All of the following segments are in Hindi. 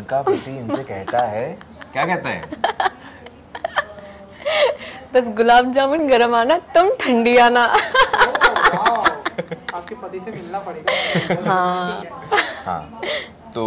इनका पति इनसे कहता है, क्या कहता है? बस गुलाब जामुन गरम आना, तुम ठंडी आना। आपके पति से मिलना पड़ेगा। हाँ हाँ, तो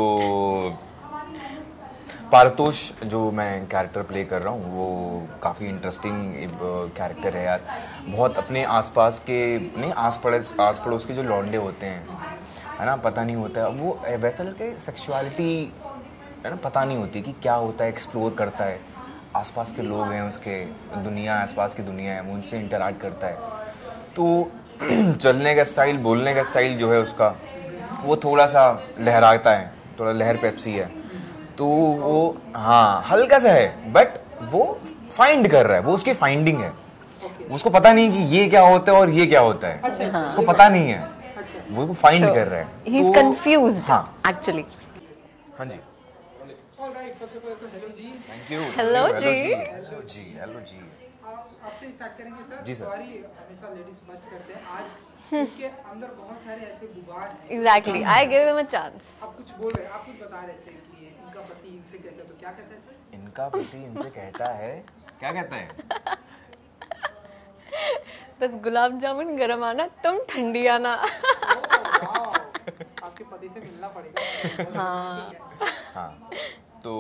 पारतोष जो मैं कैरेक्टर प्ले कर रहा हूँ वो काफ़ी इंटरेस्टिंग कैरेक्टर है यार। बहुत अपने आसपास के नहीं, आस पड़ोस के जो लौंडे होते हैं, है ना, पता नहीं होता है वो वैसा लड़का सेक्सुअलिटी, है ना, पता नहीं होती कि क्या होता है, एक्सप्लोर करता है। आसपास के लोग हैं उसके, दुनिया, आसपास की दुनिया है, वो उनसे इंटरैक्ट करता है। तो चलने का स्टाइल, बोलने का स्टाइल जो है उसका, वो थोड़ा सा लहराता है, थोड़ा लहर पेप्सी है। तो वो हाँ हल्का सा है, बट वो फाइंड कर रहा है, वो उसकी फाइंडिंग है। उसको पता नहीं कि ये क्या होता है और ये क्या होता है। उसको पता नहीं है, वो फाइंड कर रहा है। He is confused actually. हाँ जी, ऑलराइट, सबसे पहले तो हेलो जी। Thank you. हेलो जी। हेलो जी, हेलो जी। आपसे स्टार्ट करेंगे सर। जी सर। सॉरी, हमेशा लेडीज फर्स्ट करते हैं। आज इनके अंदर बहुत सारे ऐसे बुगाड़ हैं। Exactly, I give him a chance. आप कुछ बोल रहे हैं, आप कुछ बता रहे थे कि इनका पति इनसे कहता है, तो क्या कहता है सर? इनका पति इनसे कहता है, क्या कहता है? बस गुलाब जामुन गरम आना, तुम ठंडी आना। आपके पति से मिलना पड़ेगा। हाँ हाँ, तो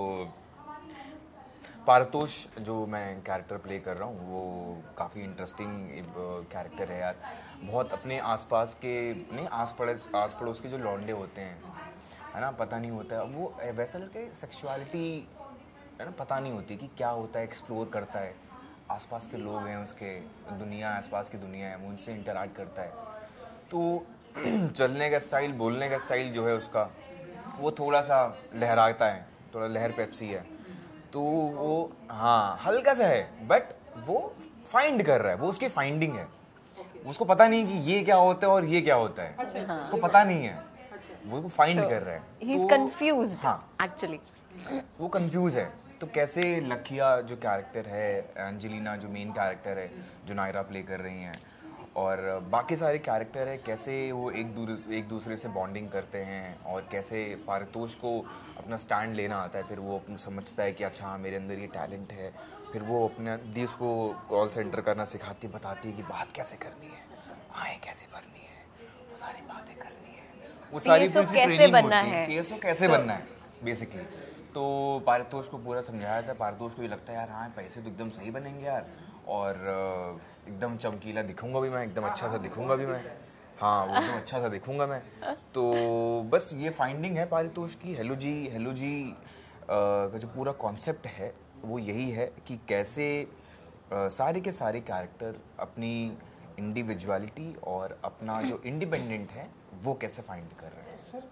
पारतोष जो मैं कैरेक्टर प्ले कर रहा हूँ वो काफ़ी इंटरेस्टिंग कैरेक्टर है यार। बहुत अपने आसपास के नहीं, आस पड़ोस के जो लौंडे होते हैं, है ना, पता नहीं होता है वो वैसा लड़का सेक्सुअलिटी, है ना, पता नहीं होती कि क्या होता है, एक्सप्लोर करता है। आसपास के लोग हैं उसके, दुनिया, आसपास की दुनिया है, वो उनसे इंटरैक्ट करता है। तो चलने का स्टाइल, बोलने का स्टाइल जो है उसका, वो थोड़ा सा लहराता है, थोड़ा लहर पेप्सी है। तो वो हाँ हल्का सा है, बट वो फाइंड कर रहा है, वो उसकी फाइंडिंग है। उसको पता नहीं कि ये क्या होता है और ये क्या होता है। उसको पता नहीं है, वो फाइंड कर रहा है। He is confused actually. वो कंफ्यूज है। तो कैसे लखिया जो कैरेक्टर है, एंजेलिना जो मेन कैरेक्टर है, जो नायरा प्ले कर रही हैं, और बाकी सारे कैरेक्टर है, कैसे वो एक दूसरे से बॉन्डिंग करते हैं, और कैसे पारितोष को अपना स्टैंड लेना आता है। फिर वो अपना समझता है कि अच्छा हाँ मेरे अंदर ये टैलेंट है। फिर वो अपने दी उसको कॉल सेंटर करना सिखाती, बताती है कि बात कैसे करनी है, आए कैसे भरनी है, वो सारी बातें करनी है, वो सारी कैसे बनना है, PSO कैसे बनना है बेसिकली। तो पारितोष को पूरा समझाया था। पारितोष को ये लगता है यार हाँ पैसे तो एकदम सही बनेंगे यार, और एकदम चमकीला दिखूंगा भी मैं, एकदम अच्छा सा दिखूंगा भी मैं, हाँ वो एकदम अच्छा सा दिखूंगा मैं। तो बस ये फाइंडिंग है पारितोष की। हेलो जी का जो पूरा कॉन्सेप्ट है वो यही है कि कैसे सारे के सारे कैरेक्टर अपनी इंडिविजुअलिटी और अपना जो इंडिपेंडेंट है वो कैसे फाइंड कर रहे हैं।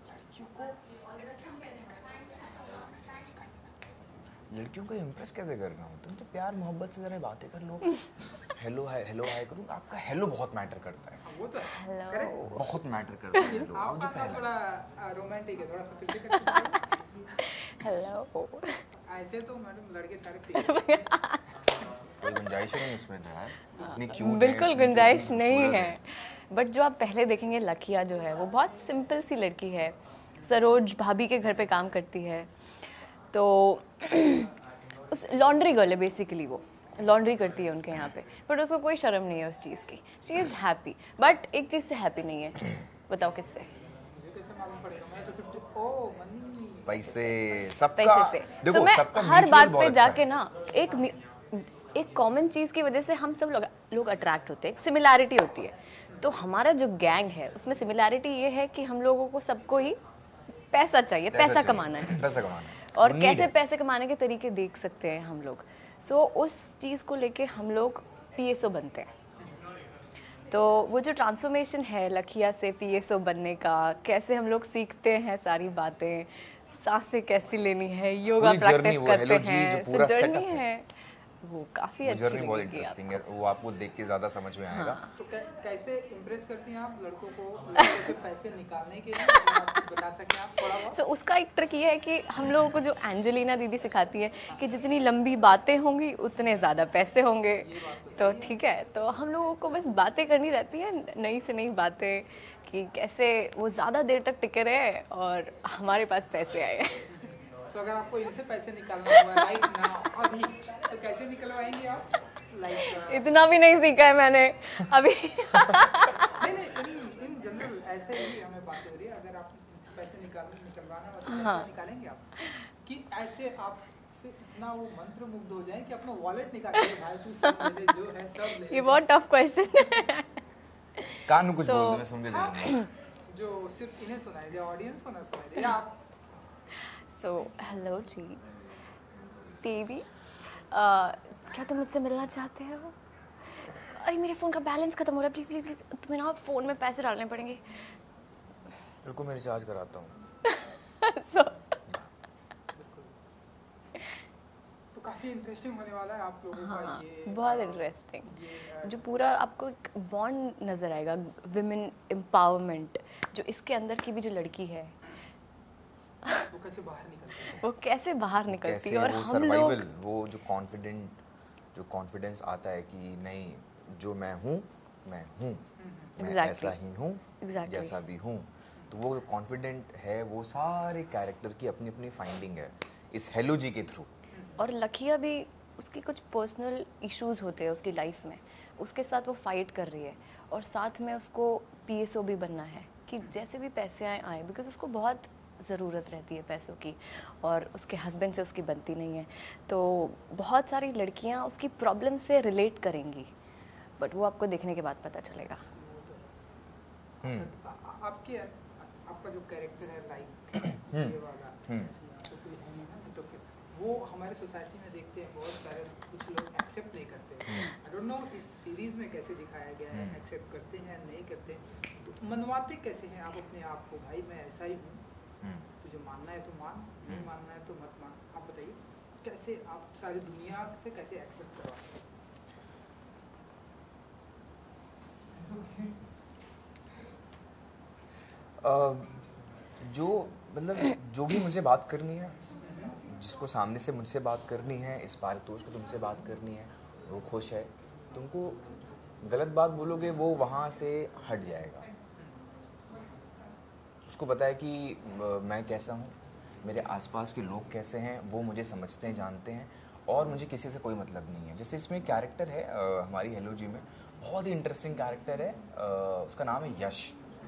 लड़कियों को इम्प्रेस कैसे करना हो, तुम तो प्यार मोहब्बत से जरा बातें कर लो। हेलो हाय करूँ, आपका हेलो बहुत मैटर करता है। वो तो हेलो बहुत मैटर करता है हेलो। आप जो पहला थोड़ा रोमांटिक है, थोड़ा सा फिर से करके हेलो, ऐसे तो मैडम लड़के सारे प्यार कोई गुंजाइश नहीं इसमें तो यार, इतनी क्यूट बिल्कुल गुंजाइश नहीं है। बट जो आप पहले देखेंगे लखिया जो है वो बहुत सिंपल सी लड़की है, सरोज भाभी के घर पे काम करती है। तो उस लॉन्ड्री गर्ल है बेसिकली, वो लॉन्ड्री करती है उनके यहाँ पे, बट उसको कोई शर्म नहीं है उस चीज़ की। शी इज़ हैप्पी, बट एक चीज़ से हैप्पी नहीं है। बताओ किससे? कैसे मालूम पड़ेगा? मैं तो सिर्फ ओ मनी पैसे सबका पैसे से। देखो तो मैं सबका हर mutual बात बहुत पे अच्छा जाके है। ना एक कॉमन चीज़ की वजह से हम सब लोग अट्रैक्ट होते हैं, एक सिमिलैरिटी होती है। तो हमारा जो गैंग है उसमें सिमिलैरिटी ये है कि हम लोगों को सबको ही पैसा चाहिए, पैसा कमाना है, पैसा कमाना है, और need कैसे है। पैसे कमाने के तरीके देख सकते हैं हम लोग। सो उस चीज़ को लेके हम लोग PSO बनते हैं। तो वो जो ट्रांसफॉर्मेशन है लखिया से PSO बनने का, कैसे हम लोग सीखते हैं सारी बातें, सांसें कैसी लेनी है, योगा पूरी journey, प्रैक्टिस वो करते Hello G हैं, जो पूरा जर्नी setup है, है वो काफ़ी वो अच्छी जर्नी बहुत लगेगी इंटरेस्टिंग आपको। है, वो आपको देख के ज़्यादा समझ में आएगा। तो कैसे इम्प्रेस करती हैं आप लड़कों को, लड़कों से पैसे निकालने के लिए? आप बता सकें आप थोड़ा बहुत? सो उसका एक ट्रिक ये है कि हम लोगों को जो एंजेलिना दीदी सिखाती है कि जितनी लंबी बातें होंगी उतने ज़्यादा पैसे होंगे। तो ठीक है, तो हम लोगों को बस बातें करनी रहती है, नई से नई बातें, कि कैसे वो ज़्यादा देर तक टिके रहे और हमारे पास पैसे आए। सो अगर आपको इनसे पैसे निकालना हुआ राइट नाउ अभी, तो कैसे निकलवाएंगे आप? लाइक इतना भी नहीं सीखा है मैंने अभी। नहीं इन जनरल ऐसे ही हमें बात हो रही है, अगर आप इनसे पैसे निकलवाना हो तो हाँ। कैसे निकालेंगे आप? कि ऐसे आप से इतना वो मंत्र मुग्ध हो जाए कि अपना वॉलेट निकाल के भाई तू सब ले ले, जो है सब ले ले। ये बहुत टफ क्वेश्चन है। कान में कुछ So- बोल दो, मैं सुन के दे दूंगा। जो सिर्फ इन्हें सुनाई दे, ऑडियंस को ना सुनाई दे, या आप सो हेलो जी बेबी, क्या तुम मुझसे मिलना चाहते हो? अरे मेरे फ़ोन का बैलेंस खत्म हो रहा है, प्लीज़ प्लीज़ प्लीज़ तुम्हें ना फ़ोन में पैसे डालने पड़ेंगे। रुको मैं रिचार्ज कराता हूँ। So, तो काफी इंटरेस्टिंग होने वाला है आप लोगों हाँ, का ये बहुत इंटरेस्टिंग। ये जो पूरा आपको एक बॉन्ड नज़र आएगा, विमेन एम्पावरमेंट, जो इसके अंदर की भी जो लड़की है वो कैसे बाहर निकलते हैं? वो कैसे बाहर निकलती कैसे है। और वो हम सर्वाइवल, लोग वो जो कॉन्फिडेंस आता है कि नहीं, जो मैं हूँ मैं Exactly. ऐसा ही हूँ, Exactly. जैसा भी हूँ। तो वो कॉन्फिडेंट है, वो सारे कैरेक्टर की अपनी अपनी फाइंडिंग है इस हेलो जी के थ्रू। और लकिया भी, उसकी कुछ पर्सनल इश्यूज होते हैं उसकी लाइफ में, उसके साथ वो फाइट कर रही है। और साथ में उसको PSO भी बनना है कि जैसे भी पैसे आए बिकॉज उसको बहुत ज़रूरत रहती है पैसों की, और उसके हस्बैंड से उसकी बनती नहीं है। तो बहुत सारी लड़कियां उसकी प्रॉब्लम से रिलेट करेंगी, बट वो आपको देखने के बाद पता चलेगा। आपके आपका जो कैरेक्टर है लाइक ये वाला ऐसे यहाँ तो कोई है नहीं ना, तो वो हमारे सोसाइटी में देखते हैं बहुत सारे, कुछ लोग एक्सेप्ट नहीं करते। आई डोंट नो इस सीरीज में कैसे दिखाया गया है, एक्सेप्ट करते हैं नहीं करते, तो मनवाते कैसे हैं आप अपने आप को, भाई मैं ऐसा ही हूँ, तुझे मानना है तो मान, नहीं मानना है तो मत मान। आप बताइए कैसे आप सारी दुनिया से कैसे एक्सेप्ट करवाते हैं? जो मतलब जो भी मुझे बात करनी है, जिसको सामने से मुझसे बात करनी है, इस पारितोष को तुमसे बात करनी है, वो खुश है, तुमको गलत बात बोलोगे वो वहाँ से हट जाएगा। उसको पता है कि मैं कैसा हूँ, मेरे आसपास के लोग कैसे हैं, वो मुझे समझते हैं, जानते हैं, और मुझे किसी से कोई मतलब नहीं है। जैसे इसमें कैरेक्टर है हमारी हेलो जी में, बहुत ही इंटरेस्टिंग कैरेक्टर है, उसका नाम है यश।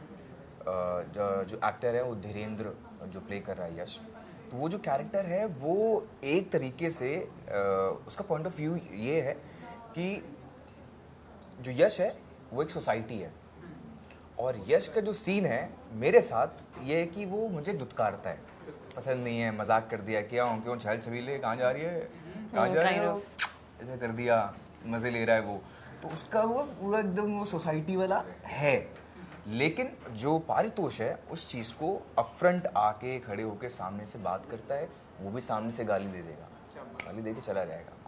जो एक्टर है वो धीरेन्द्र जो प्ले कर रहा है यश। तो वो जो कैरेक्टर है वो एक तरीके से उसका पॉइंट ऑफ व्यू ये है कि जो यश है वो एक सोसाइटी है, और यश का जो सीन है मेरे साथ ये है कि वो मुझे दुत्कारता है, पसंद नहीं है, मजाक कर दिया, क्यों छल छबीले, कहाँ जा रही है, कहाँ जा रही हो, ऐसे कर दिया, मज़े ले रहा है वो। तो उसका वो पूरा एकदम वो सोसाइटी वाला है। लेकिन जो पारितोष है उस चीज़ को अपफ्रंट आके खड़े होके सामने से बात करता है, वो भी सामने से गाली दे देगा, गाली दे के चला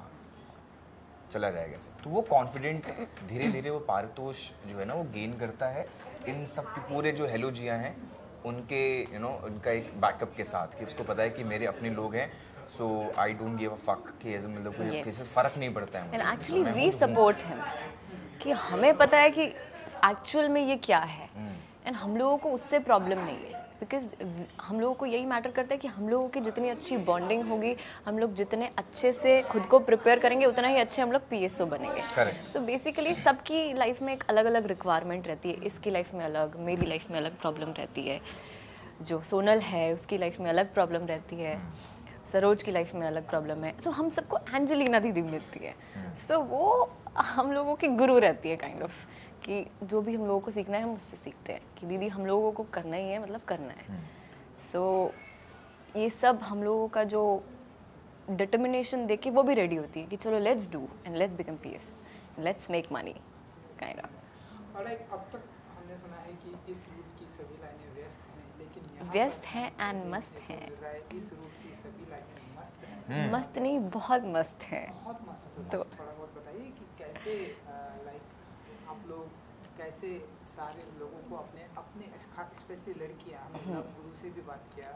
जाएगा ऐसे। तो वो कॉन्फिडेंट धीरे धीरे वो पारितोष जो है ना वो गेन करता है इन सब के पूरे जो हेलो जिया हैं उनके उनका एक बैकअप के साथ, कि उसको पता है कि मेरे अपने लोग हैं, so I don't give a fuck, कि मतलब कोई किसी से फ़र्क नहीं पड़ता है एंड मुझे। एक्चुअली वी सपोर्ट हिम, कि हमें पता है कि एक्चुअल में ये क्या है, एंड हम लोगों को उससे प्रॉब्लम नहीं है, बिकॉज हम लोगों को यही मैटर करता है कि हम लोगों की जितनी अच्छी बॉन्डिंग होगी, हम लोग जितने अच्छे से खुद को प्रिपेयर करेंगे, उतना ही अच्छे हम लोग PSO बनेंगे। सो बेसिकली सबकी लाइफ में एक अलग अलग रिक्वायरमेंट रहती है, इसकी लाइफ में अलग, मेरी लाइफ में अलग प्रॉब्लम रहती है, जो सोनल है उसकी लाइफ में अलग प्रॉब्लम रहती है, सरोज की लाइफ में अलग प्रॉब्लम है। सो हम सबको एंजेलिना दीदी मिलती है, सो वो हम लोगों की गुरु रहती है काइंड ऑफ, कि जो भी हम लोगों को सीखना है हम उससे सीखते हैं कि दीदी हम लोगों को करना ही है, मतलब करना है। सो ये सब हम लोगों का जो डिटर्मिनेशन देख के वो भी रेडी होती है कि चलो let's do and let's become PSO, let's make money kind of. Alright, अब तक हमने सुना है कि इस रूट की सभी लाइनें व्यस्त हैं, लेकिन यहाँ व्यस्त पर हैं एंड मस्त हैं। इस रूट की सभी लाइनें मस्त हैं। मस्त नहीं, बहुत मस्त है। बहुत मस्त है। तो थोड़ा बहुत बताइए कि कैसे लाइक आप लोग कैसे सारे लोगों को अपने स्पेशली लड़कियां, हमने गुरु से भी बात किया,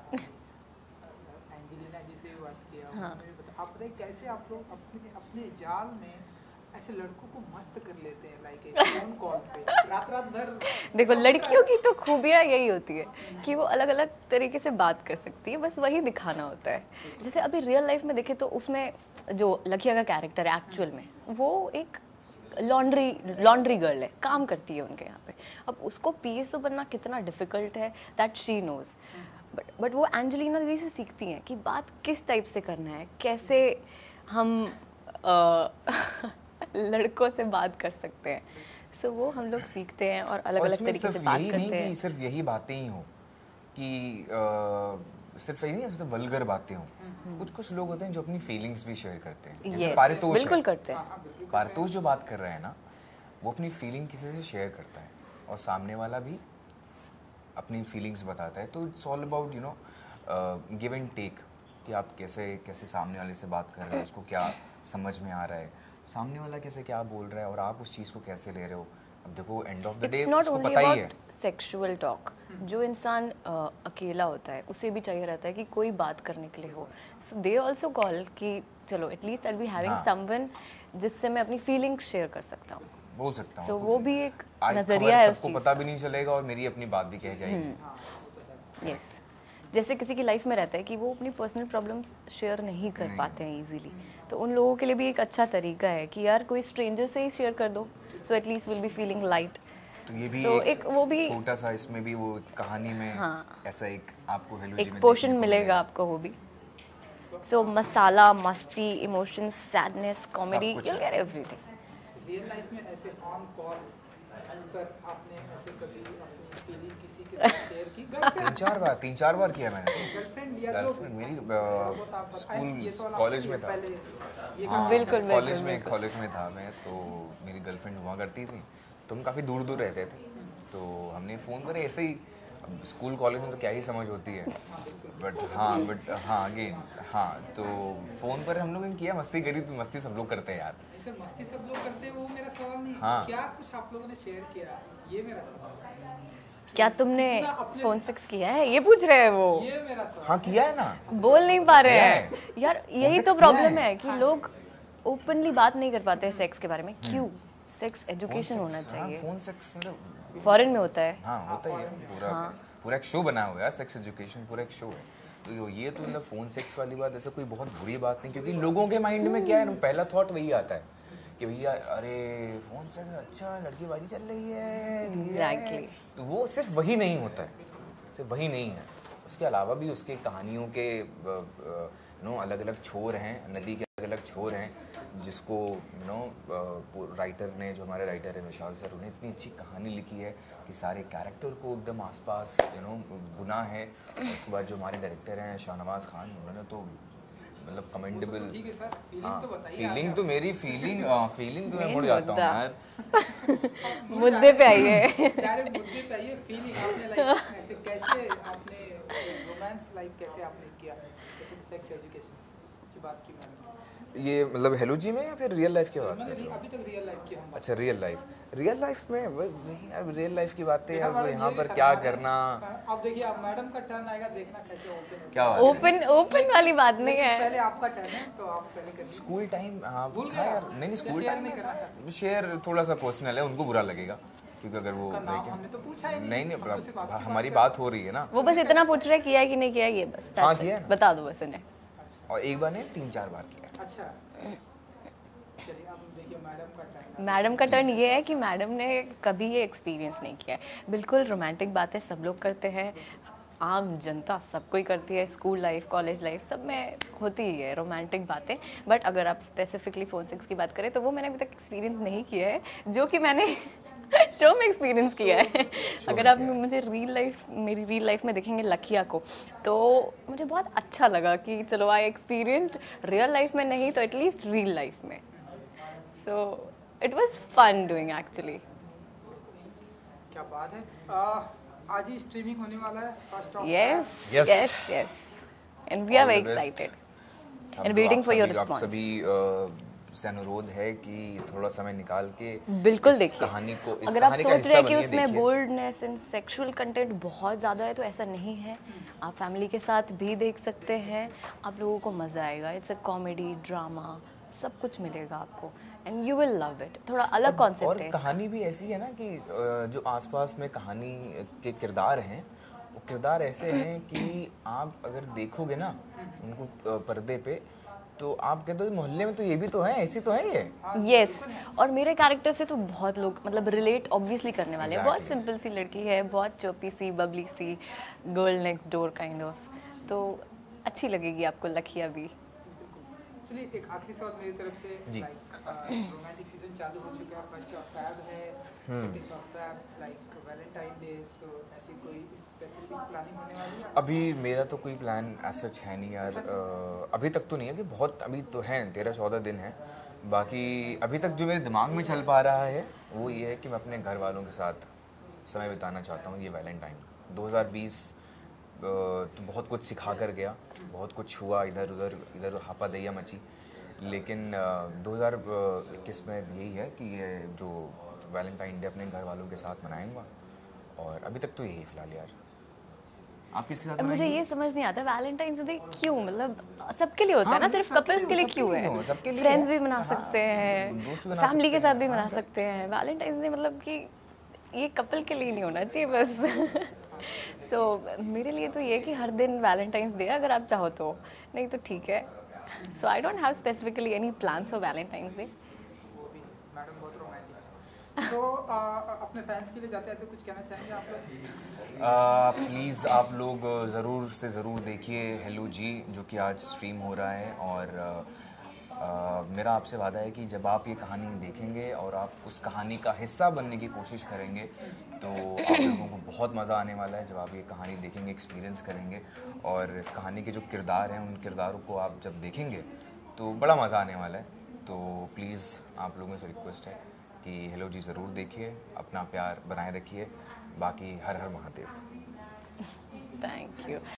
एंजेलिना जी से भी बात किया, हाँ। आप बताइए कैसे आप लोग अपने जाल में ऐसे लड़कों को मस्त कर लेते हैं, लाइक एक फोन कॉल पे रात रात भर। देखो लड़कियों की तो खूबियाँ यही होती है कि वो अलग अलग तरीके से बात कर सकती है, बस वही दिखाना होता है। जैसे अभी रियल लाइफ में देखे तो उसमें जो लकिया का कैरेक्टर है एक्चुअल में, वो एक लॉन्ड्री गर्ल है, काम करती है उनके यहाँ पे। अब उसको पीएसओ बनना कितना डिफिकल्ट है दैट शी नोज, बट वो एंजेलिना दीदी से सीखती हैं कि बात किस टाइप से करना है, कैसे हम लड़कों से बात कर सकते हैं। सो वो हम लोग सीखते हैं और अलग अलग तरीके से बात करते हैं। सिर्फ यही बातें ही हो कि सिर्फ यही नहीं, सिर्फ वल्गर बातें हो। कुछ लोग होते हैं जो अपनी फीलिंग्स भी शेयर करते हैं, जैसे पारितोष बिल्कुल करते हैं। पारितोष जो बात कर रहे हैं ना, वो अपनी फीलिंग किसी से शेयर करता है और सामने वाला भी अपनी फीलिंग्स बताता है। तो it's all about you know give and take, कि आप कैसे सामने वाले से बात कर रहे हैं, उसको क्या समझ में आ रहा है, सामने वाला कैसे क्या बोल रहा है और आप उस चीज़ को कैसे ले रहे हो। अब देखो एंड ऑफ द डे उसको पता ही है। सेक्सुअल टॉक, जो इंसान अकेला होता है उसे भी चाहिए रहता है कि कोई बात करने के लिए हो। सो दे आल्सो कॉल कि चलो at least I will be having someone जिससे मैं अपनी फीलिंग्स शेयर कर सकता हूँ, बोल सकता हूँ। सो वो भी एक नजरिया है उस चीज़ का। पता भी नहीं चलेगा और मेरी अपनी बात भी कह जाएगी। यस, जैसे किसी की लाइफ में रहता है कि वो अपनी पर्सनल प्रॉब्लम्स शेयर नहीं कर पाते हैं इजीली, तो उन लोगों के लिए भी एक अच्छा तरीका है कि यार कोई स्ट्रेंजर से ही शेयर कर दो, so at least will be feeling light. तो ये भी एक वो भी छोटा सा इसमें भी वो कहानी में ऐसा एक आपको एक पोर्शन मिलेगा आपको वो भी। So masala, masti, emotions, sadness, comedy, you will get everything. Real life में ऐसे ऑन कॉल पर आपने ऐसे कभी अपनी फीलिंग किसी के साथ शेयर की? तीन चार बार किया मैंने। गर्लफ्रेंड या जो मेरी स्कूल कॉलेज में था। बिल्कुल कॉलेज में था मैं, तो मेरी गर्लफ्रेंड हुआ करती थी, तो हम काफ़ी दूर रहते थे, तो हमने फ़ोन पर ऐसे ही, स्कूल कॉलेज में तो क्या ही समझ होती है, बट हाँ अगेन हाँ, तो फ़ोन पर हम लोगों ने किया, मस्ती करी। तो मस्ती सब लोग करते हैं यार, ऐसे मस्ती सब लोग करते हैं, वो मेरा सवाल नहीं। हाँ। क्या कुछ आप लोगों ने शेयर किया, ये मेरा सवाल है। क्या तुमने फोन सेक्स किया है, ये पूछ रहे हैं वो। ये मेरा सवाल। हाँ किया है ना, बोल नहीं पा रहे हैं यार, यही तो प्रॉब्लम है कि लोग ओपनली बात नहीं कर पाते हैं सेक्स के बारे में। क्यों? सेक्स एजुकेशन होना चाहिए। फोन सेक्स मतलब फॉरेन में होता है। हाँ होता ही है, पूरा एक शो बना हुआ है, सेक्स एजुकेशन पूरा एक शो है। तो ये तो मतलब फोन सेक्स वाली बात ऐसे कोई बहुत बुरी बात नहीं, क्योंकि लोगों के माइंड में क्या है ना, पहला थॉट वही आता है कि भैया अरे फोन सेक्स अच्छा, लड़कीबाजी चल रही है। Exactly. तो वो सिर्फ वही नहीं होता है, सिर्फ वही नहीं है, उसके अलावा भी उसके कहानियों के अलग अलग छोर हैं, नदी के अलग अलग छोर हैं, जिसको राइटर ने, जो हमारे राइटर है विशाल सर, उन्हें इतनी अच्छी कहानी लिखी है कि सारे कैरेक्टर को एकदम आसपास बुना है। और उसके बाद जो हमारे डायरेक्टर हैं शाहनवाज खान, उन्होंने तो मतलब कमेंडेबल। ठीक है सर, फीलिंग तो बताइए। फीलिंग तो मेरी फीलिंग तो मैं मुड़ जाता हूँ यार। मुद्दे पे आइए। डायरेक्ट मुद्दे पे आइए। फीलिंग आपने लाइक ऐसे कैसे आपने रोमांस लाइक कैसे आपने किया, जैसे सेक्स एजुकेशन की बात की मैंने। ये मतलब हेलो जी में या फिर रियल लाइफ की बात? अभी तक रियल लाइफ की हम। अच्छा रियल लाइफ में वही, अब रियल लाइफ की बातें हैं, अब यहाँ पर क्या करना। अब देखिए, अब मैडम का टर्न आएगा, देखना कैसे ओपन। क्या ओपन वाली बात नहीं है। पहले आपका टर्न है, तो आप पहले करिए। स्कूल टाइम भूल था यार, नहीं स्कूल टाइम नहीं करना चाहते। शेयर थोड़ा सा पर्सनल है, उनको बुरा लगेगा क्योंकि अगर वो हमने तो पूछा ही नहीं, हमारी बात हो रही है ना। वो बस इतना पूछ रहे किया है कि नहीं किया, ये बस। हाँ किया है, बता दो बस उन्हें। और एक बार नहीं 3-4 बार किया। अच्छा चलिए, अब देखिए मैडम का टर्न। मैडम का टर्न ये है कि मैडम ने कभी ये एक्सपीरियंस नहीं किया है। बिल्कुल रोमांटिक बातें सब लोग करते हैं, आम जनता सब कोई करती है, स्कूल लाइफ, कॉलेज लाइफ सब में होती ही है रोमांटिक बातें। बट अगर आप स्पेसिफिकली फोन सेक्स की बात करें तो वो मैंने अभी तक एक्सपीरियंस नहीं किया है, जो कि मैंने शो में एक्सपीरियंस किया है। अगर आप मुझे मेरी रियल लाइफ में देखेंगे लकिया को, तो मुझे बहुत अच्छा लगा कि चलो आई एक्सपीरियंस्ड, रियल लाइफ में नहीं तो एटलीस्ट रियल लाइफ में। So it was fun doing actually. क्या बात है। आज ही स्ट्रीमिंग होने वाला है first off. Yes and we are very excited and waiting for your response. सभी से अनुरोध है कि थोड़ा समय निकाल के बिल्कुल देखिए कहानी को, अगर आप सोच रहे हैं कि उसमें बोल्डनेस एंड सेक्सुअल कंटेंट बहुत ज़्यादा है, तो ऐसा नहीं है। आप फैमिली के साथ भी देख सकते हैं, आप लोगों को मज़ा आएगा। इट्स अ कॉमेडी ड्रामा सब कुछ मिलेगा आपको and you will love it. थोड़ा अलग कॉन्सेप्ट और है कहानी भी ऐसी है ना कि जो आसपास में कहानी के किरदार हैं वो किरदार ऐसे हैं कि आप अगर देखोगे ना उनको पर्दे पे तो आप कहते हो मोहल्ले में तो ये भी तो है, ऐसी तो है ये। यस और मेरे कैरेक्टर से तो बहुत लोग मतलब रिलेट ऑब्वियसली करने वाले हैं। बहुत Exactly. सिंपल सी लड़की है, बहुत चोपी सी बबली सी girl next door kind of, तो अच्छी लगेगी आपको लखिया भी। चलिए एक आखिरी सवाल मेरी तरफ से, जी। रोमांटिक सीजन चालू हो चुका है, फर्स्ट ऑफ फैब है, second of Feb like Valentine day, so ऐसी कोई स्पेसिफिक प्लानिंग होने वाली है? अभी मेरा तो कोई प्लान ऐसा सच है नहीं यार, अभी तक तो नहीं है कि बहुत, अभी तो हैं 13-14 दिन हैं। बाकी अभी तक जो मेरे दिमाग में चल पा रहा है वो ये है कि मैं अपने घर वालों के साथ समय बिताना चाहता हूँ ये वैलेंटाइन। 2020 तो बहुत कुछ सिखा कर गया, बहुत कुछ हुआ, इधर हापा दैया मची, लेकिन 2021 में यही है कि ये जो वैलेंटाइन डे अपने घर वालों के साथ मनाएंगा। और अभी तक तो यही फिलहाल यार। आप किसके साथ अब मुझे मनाएंगे? ये समझ नहीं आता वैलेंटाइंस डे क्यों, मतलब सबके लिए होता है ना, हाँ, सिर्फ सबके कपल्स के लिए सबके क्यों लिए है? हो, सबके लिए फ्रेंड्स है। भी मना हाँ, सकते हैं, दोस्त भी मना फैमिली के सकते साथ हैं, भी हाँ, मना सकते हैं। वैलेंटाइंस डे मतलब कि ये कपल के लिए नहीं होना चाहिए बस। सो मेरे लिए तो ये है कि हर दिन वैलेंटाइंस डे अगर आप चाहो तो, नहीं तो ठीक है। So I don't have specifically any plans for Valentine's day. वो भी मैडम बहुत रोमांटिक है। तो अपने फैंस के लिए जाते आते कुछ कहना चाहेंगे आप लोग? प्लीज़ आप लोग ज़रूर से ज़रूर देखिए हेलो जी, जो कि आज स्ट्रीम हो रहा है। और मेरा आपसे वादा है कि जब आप ये कहानी देखेंगे और आप उस कहानी का हिस्सा बनने की कोशिश करेंगे तो आप लोगों को बहुत मज़ा आने वाला है। जब आप ये कहानी देखेंगे, एक्सपीरियंस करेंगे, और इस कहानी के जो किरदार हैं उन किरदारों को आप जब देखेंगे तो बड़ा मज़ा आने वाला है। तो प्लीज़ आप लोगों से रिक्वेस्ट है कि हेलो जी ज़रूर देखिए, अपना प्यार बनाए रखिए। बाकी हर हर महादेव। Thank you.